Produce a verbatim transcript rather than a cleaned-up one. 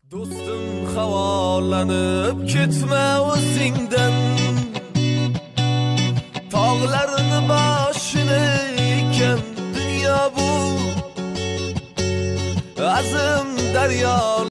Dostum havalanıp ketme o'zingdan, tog'larni boshini ekan dunyo bu, azim daryo